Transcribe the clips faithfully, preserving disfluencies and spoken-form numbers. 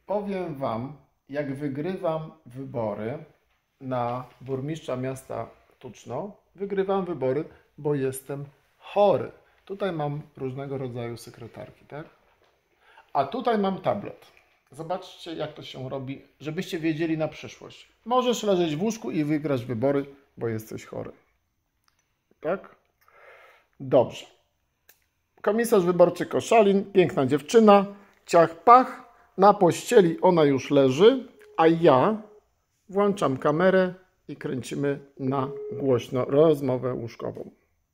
powiem Wam, jak wygrywam wybory na burmistrza miasta Tuczno. Wygrywam wybory, bo jestem chory. Tutaj mam różnego rodzaju sekretarki, tak? A tutaj mam tablet. Zobaczcie, jak to się robi, żebyście wiedzieli na przyszłość. Możesz leżeć w łóżku i wygrać wybory, bo jesteś chory. Tak? Dobrze. Komisarz wyborczy Koszalin, piękna dziewczyna, ciach pach, na pościeli ona już leży, a ja włączam kamerę i kręcimy na głośno rozmowę łóżkową.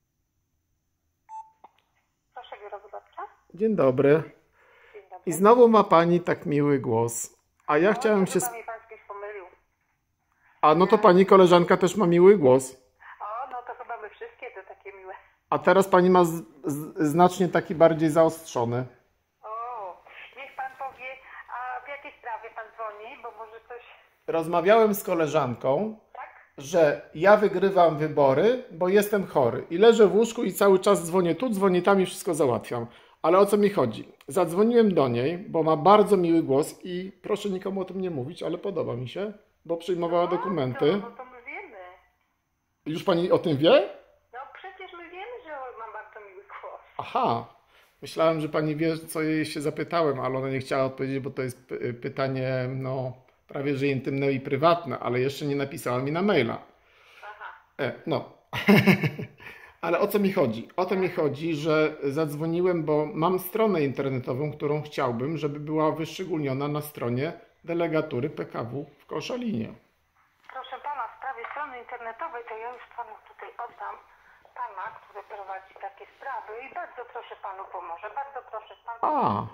Proszę, biuro wyborcze. Dzień dobry. Dzień dobry. I znowu ma Pani tak miły głos. A ja O, chciałem to się... chyba mnie pan z kimś pomylił. A no to Pani koleżanka też ma miły głos. O, no to chyba my wszystkie to takie miłe. A teraz Pani ma z, z, znacznie taki bardziej zaostrzony. O, niech pan powie, a w jakiej sprawie pan dzwoni, bo może coś... Rozmawiałem z koleżanką, Tak? że ja wygrywam wybory, bo jestem chory. I leżę w łóżku i cały czas dzwonię tu, dzwonię tam i wszystko załatwiam. Ale o co mi chodzi? Zadzwoniłem do niej, bo ma bardzo miły głos i proszę nikomu o tym nie mówić, ale podoba mi się, bo przyjmowała dokumenty. No to my wiemy. Już Pani o tym wie? No przecież my wiemy, że mam bardzo miły głos. Aha, myślałem, że Pani wie, co jej się zapytałem, ale ona nie chciała odpowiedzieć, bo to jest py- pytanie, no, prawie że intymne i prywatne, ale jeszcze nie napisała mi na maila. Aha. E, no. Ale o co mi chodzi? O to mi chodzi, że zadzwoniłem, bo mam stronę internetową, którą chciałbym, żeby była wyszczególniona na stronie delegatury P K W w Koszalinie. Proszę pana, w sprawie strony internetowej to ja już panu tutaj oddam pana, który prowadzi takie sprawy i bardzo proszę panu pomoże. Bardzo proszę pan. A,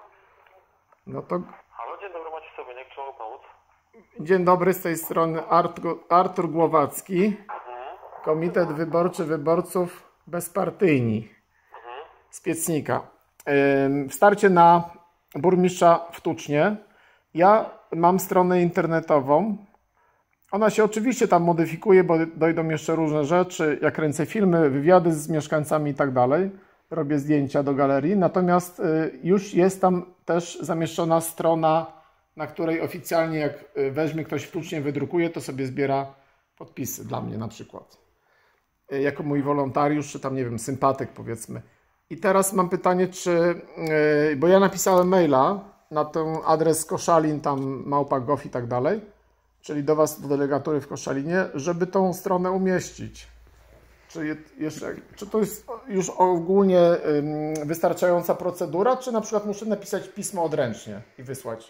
no to Halo, dzień dobry, macie sobie, jak trzeba pomóc? dzień dobry, z tej strony Artur, Artur Głowacki, Mhm, Komitet Wyborczy Wyborców Bezpartyjni mhm. z Piecnika. Ym, W starcie na burmistrza w Tucznie. Ja mam stronę internetową. Ona się oczywiście tam modyfikuje, bo dojdą jeszcze różne rzeczy. Ja kręcę filmy, wywiady z mieszkańcami i tak dalej. Robię zdjęcia do galerii. Natomiast y, już jest tam też zamieszczona strona, na której oficjalnie jak y, weźmie ktoś w Tucznie, wydrukuje, to sobie zbiera podpisy dla mnie na przykład. Y, Jako mój wolontariusz, czy tam nie wiem, sympatyk powiedzmy. I teraz mam pytanie, czy, y, bo ja napisałem maila na ten adres Koszalin, tam małpa gof i tak dalej, czyli do Was, do delegatury w Koszalinie, żeby tą stronę umieścić. Czy, je, jeszcze, czy to jest już ogólnie ym, wystarczająca procedura, czy na przykład muszę napisać pismo odręcznie i wysłać?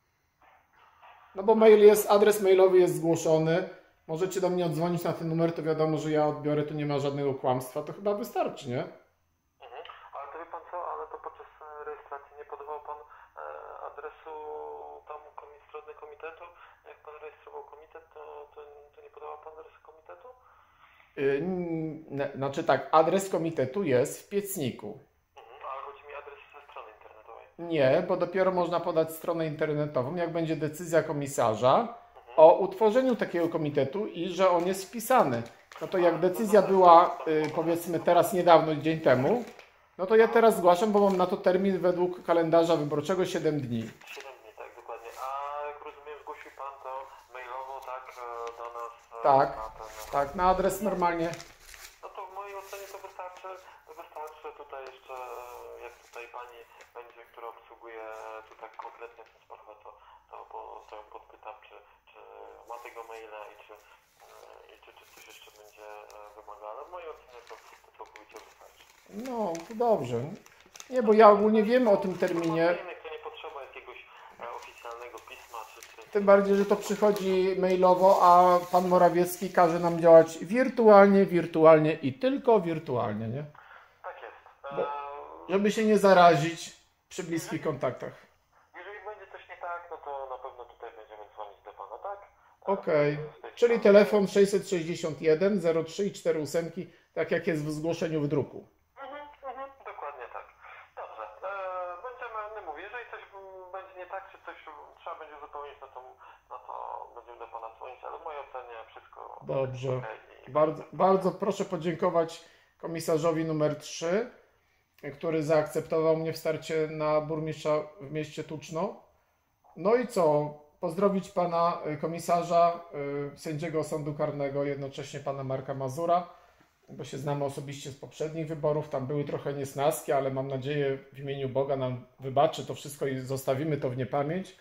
No bo mail jest, adres mailowy jest zgłoszony. Możecie do mnie odzwonić na ten numer, to wiadomo, że ja odbiorę, tu nie ma żadnego kłamstwa. To chyba wystarczy, nie? Mhm. Ale to wie pan co, ale to podczas e, rejestracji nie podawał pan e, adresu tam komi- strony komitetu? Jak pan rejestrował komitet, to, to, to nie podawał pan adresu komitetu? Yy, n- znaczy tak, adres komitetu jest w Piecniku. Mhm. Ale chodzi mi o adres ze strony internetowej. Nie, bo dopiero można podać stronę internetową, jak będzie decyzja komisarza o utworzeniu takiego komitetu i że on jest wpisany. No to jak decyzja była, y, powiedzmy teraz niedawno, dzień temu, no to ja teraz zgłaszam, bo mam na to termin według kalendarza wyborczego siedem dni. siedem dni, tak, dokładnie. A jak rozumiem, zgłosił pan to mailowo, tak, e, do nas? e, Tak, Na ten, tak, na adres normalnie. No to w mojej ocenie to wystarczy, wystarczy tutaj jeszcze, e, jak tutaj pani będzie, która obsługuje tu tak konkretnie tę sprawę, to, to, bo, to ją podpytam, czy, czy ma tego maila i czy, e, i czy, czy coś jeszcze będzie e, wymagane. W mojej ocenie to, to całkowicie wystarczy. No, to dobrze. Nie, bo ja ogólnie wiem o tym terminie. To nie potrzeba jakiegoś e, oficjalnego pisma, czy, czy... Tym bardziej, że to przychodzi mailowo, a pan Morawiecki każe nam działać wirtualnie, wirtualnie i tylko wirtualnie, nie? Tak jest. E, Bo- Żeby się nie zarazić przy bliskich kontaktach. Jeżeli będzie coś nie tak, no to na pewno tutaj będziemy dzwonić do pana, tak? Okej, Z tej czyli strony. telefon sześćset sześćdziesiąt jeden zero trzy i cztery osiem, tak jak jest w zgłoszeniu w druku. Mhm, mhm, dokładnie tak. Dobrze. E, będziemy, no mówię, jeżeli coś mm, będzie nie tak, czy coś trzeba będzie uzupełnić, no to, no to będziemy do pana dzwonić, ale w mojej ocenie wszystko Dobrze. okej. I- Bardzo, bardzo proszę podziękować komisarzowi numer trzy, który zaakceptował mnie w starcie na burmistrza w mieście Tuczno. No i co? Pozdrowić pana komisarza, sędziego Sądu Karnego, jednocześnie pana Marka Mazura, bo się znamy osobiście z poprzednich wyborów. Tam były trochę niesnaski, ale mam nadzieję, w imieniu Boga nam wybaczy to wszystko i zostawimy to w niepamięć.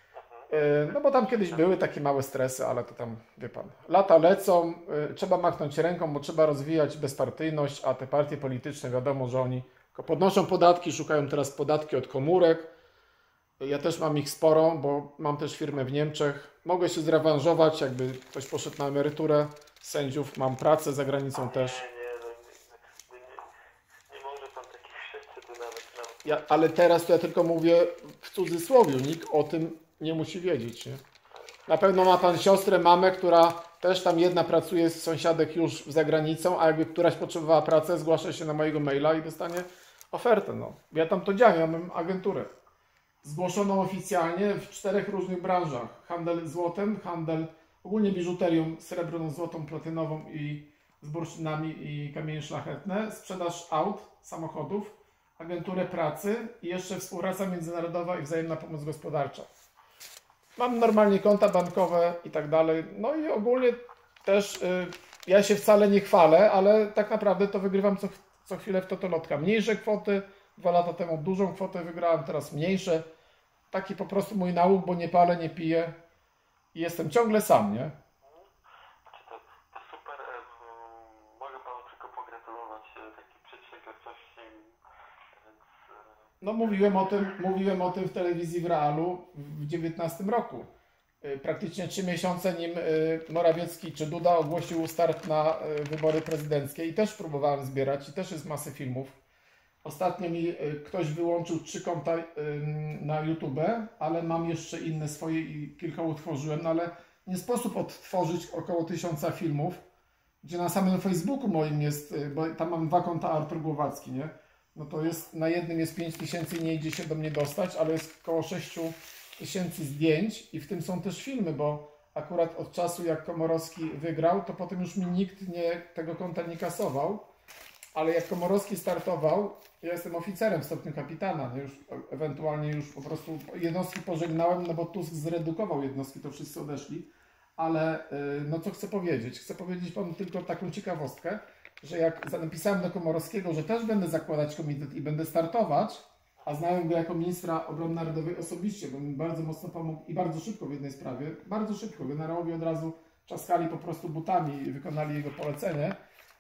No bo tam kiedyś były takie małe stresy, ale to tam, wie pan, lata lecą, trzeba machnąć ręką, bo trzeba rozwijać bezpartyjność, a te partie polityczne, wiadomo, że oni tylko podnoszą podatki, szukają teraz podatki od komórek. Ja też mam ich sporo, bo mam też firmę w Niemczech. Mogę się zrewanżować, jakby ktoś poszedł na emeryturę sędziów, mam pracę za granicą też. Nie, nie, no, nie, nie, nie, nie może pan takich rzeczy tu nawet, nawet. Ja, ale teraz to ja tylko mówię w cudzysłowie, nikt o tym nie musi wiedzieć. Nie? Na pewno ma pan siostrę, mamę, która też tam jedna pracuje z sąsiadek już za granicą, a jakby któraś potrzebowała pracę, zgłasza się na mojego maila i dostanie ofertę. No. Ja tam to działam, ja mam agenturę zgłoszoną oficjalnie w czterech różnych branżach. Handel złotem, handel ogólnie biżuterią srebrną, złotą, platynową i z bursztynami i kamienie szlachetne, sprzedaż aut, samochodów, agenturę pracy i jeszcze współpraca międzynarodowa i wzajemna pomoc gospodarcza. Mam normalnie konta bankowe i tak dalej. No i ogólnie też y, ja się wcale nie chwalę, ale tak naprawdę to wygrywam co, co chwilę w totolotka. Mniejsze kwoty, dwa lata temu dużą kwotę wygrałem, teraz mniejsze. Taki po prostu mój nauk, bo nie palę, nie piję i jestem ciągle sam, nie? Znaczy to, to super, e, mogę panu tylko pogratulować e, takiej przedsiębiorczości, więc... E, No mówiłem o tym, mówiłem o tym w telewizji w Realu w dziewiętnastym roku. Praktycznie trzy miesiące nim Morawiecki czy Duda ogłosił start na wybory prezydenckie i też próbowałem zbierać i też jest masę filmów. Ostatnio mi ktoś wyłączył trzy konta na YouTube, ale mam jeszcze inne swoje i kilka utworzyłem, no ale nie sposób odtworzyć około tysiąca filmów, gdzie na samym Facebooku moim jest, bo tam mam dwa konta Artur Głowacki, nie? No to jest, na jednym jest pięć tysięcy i nie idzie się do mnie dostać, ale jest około sześć tysięcy zdjęć i w tym są też filmy, bo akurat od czasu jak Komorowski wygrał, to potem już mi nikt nie, tego konta nie kasował, ale jak Komorowski startował, ja jestem oficerem w stopniu kapitana, nie? Już ewentualnie już po prostu jednostki pożegnałem, no bo Tusk zredukował jednostki, to wszyscy odeszli, ale no co chcę powiedzieć? Chcę powiedzieć panu tylko taką ciekawostkę, że jak napisałem do Komorowskiego, że też będę zakładać komitet i będę startować, a znałem go jako ministra obrony narodowej osobiście, bo mi bardzo mocno pomógł i bardzo szybko w jednej sprawie, bardzo szybko, generałowie od razu czaskali po prostu butami i wykonali jego polecenie,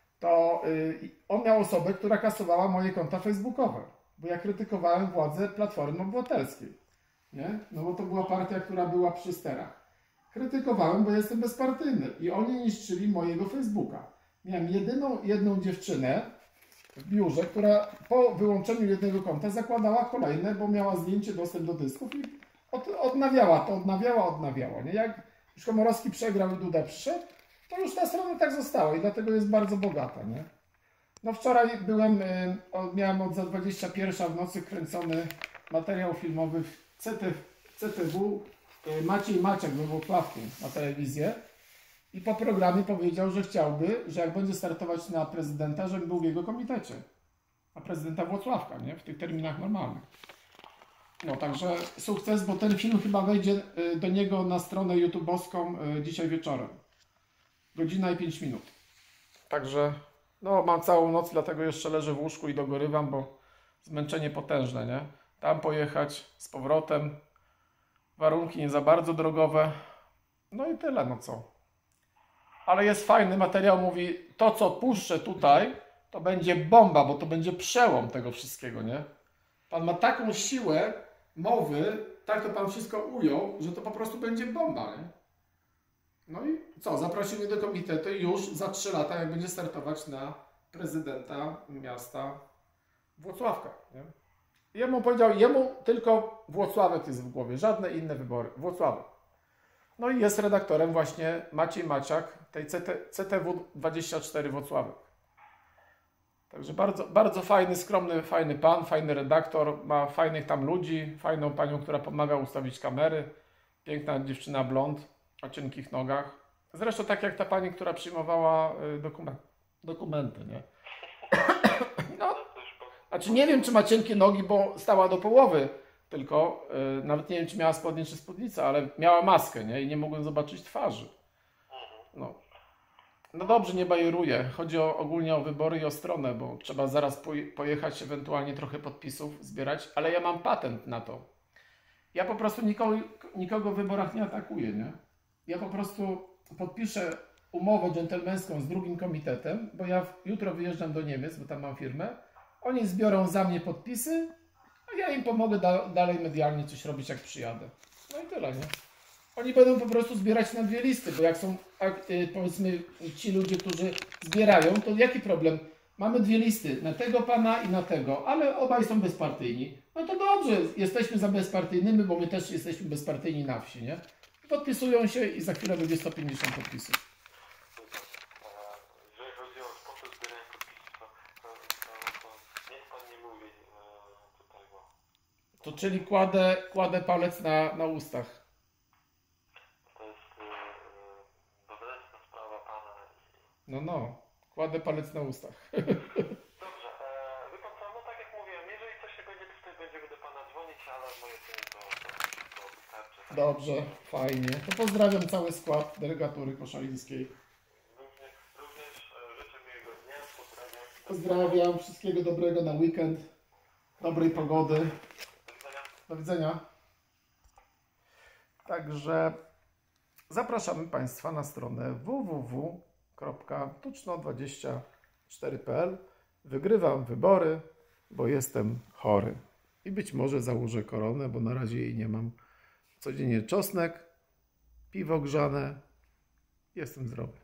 to yy, on miał osobę, która kasowała moje konta facebookowe, bo ja krytykowałem władzę Platformy Obywatelskiej, nie? No bo to była partia, która była przy sterach. Krytykowałem, bo jestem bezpartyjny i oni niszczyli mojego Facebooka. Miałem jedyną jedną dziewczynę w biurze, która po wyłączeniu jednego konta zakładała kolejne, bo miała zdjęcie, dostęp do dysków i od, odnawiała to, odnawiała, odnawiała. Nie? Jak już Komorowski przegrał i Duda przyszedł, to już ta strona tak została i dlatego jest bardzo bogata. Nie? No wczoraj byłem, miałem od za dwudziestą pierwszą w nocy kręcony materiał filmowy w C T W Maciej Maciak we Włocławku na telewizję. I po programie powiedział, że chciałby, że jak będzie startować na prezydenta, żebym był w jego komitecie. Na prezydenta Włocławka, nie? W tych terminach normalnych. No także sukces, bo ten film chyba wejdzie do niego na stronę YouTube'owską dzisiaj wieczorem. Godzina i pięć minut. Także no mam całą noc, dlatego jeszcze leżę w łóżku i dogorywam, bo zmęczenie potężne, nie? Tam pojechać, z powrotem. Warunki nie za bardzo drogowe. No i tyle, no co. Ale jest fajny materiał, mówi, to co puszczę tutaj, to będzie bomba, bo to będzie przełom tego wszystkiego, nie? Pan ma taką siłę mowy, tak to pan wszystko ujął, że to po prostu będzie bomba, nie? No i co, zaprosił mnie do komitetu i już za trzy lata, jak będzie startować na prezydenta miasta Włocławka, nie? I jemu powiedział, jemu tylko Włocławek jest w głowie, żadne inne wybory, Włocławek. No i jest redaktorem właśnie Maciej Maciak tej C T W dwadzieścia cztery Włocławek. Także bardzo, bardzo fajny, skromny, fajny pan, fajny redaktor, ma fajnych tam ludzi, fajną panią, która pomaga ustawić kamery, piękna dziewczyna blond o cienkich nogach. Zresztą tak jak ta pani, która przyjmowała dokument, dokumenty, nie? No, znaczy nie wiem, czy ma cienkie nogi, bo stała do połowy. tylko y, nawet nie wiem, czy miała spodnie, czy spódnicę, ale miała maskę, nie? I nie mogłem zobaczyć twarzy. No. No dobrze, nie bajeruję. Chodzi o, ogólnie o wybory i o stronę, bo trzeba zaraz poje, pojechać, ewentualnie trochę podpisów zbierać, ale ja mam patent na to. Ja po prostu nikogo, nikogo w wyborach nie atakuję, nie? Ja po prostu podpiszę umowę dżentelmenską z drugim komitetem, bo ja jutro wyjeżdżam do Niemiec, bo tam mam firmę. Oni zbiorą za mnie podpisy, a ja im pomogę da, dalej medialnie coś robić, jak przyjadę. No i tyle, nie? Oni będą po prostu zbierać na dwie listy, bo jak są, powiedzmy, ci ludzie, którzy zbierają, to jaki problem? Mamy dwie listy, na tego pana i na tego, ale obaj są bezpartyjni. No to dobrze, jesteśmy za bezpartyjnymi, bo my też jesteśmy bezpartyjni na wsi, nie? Podpisują się i za chwilę będzie sto pięćdziesiąt podpisów. Jeżeli chodzi o sposób zbierania podpisów, to, to, to, to niech pan nie mówi tutaj, bo... To czyli kładę, kładę palec na, na ustach. To jest wewnętrzna sprawa pana. No, no, kładę palec na ustach. Dobrze, e, wie pan co, no tak jak mówiłem, jeżeli coś się będzie, to wtedy będziemy do pana dzwonić, ale w mojej ocenie to, to, to wystarczy. Dobrze, fajnie. To pozdrawiam cały skład delegatury koszalińskiej. Również, również e, życzę miłego dnia, pozdrawiam. Pozdrawiam, wszystkiego dobrego na weekend, dobrej pogody. Do widzenia. Do widzenia. Także zapraszamy Państwa na stronę w w w kropka tuczno dwadzieścia cztery kropka p l. Wygrywam wybory, bo jestem chory. I być może założę koronę, bo na razie jej nie mam. Codziennie czosnek, piwo grzane. Jestem zdrowy.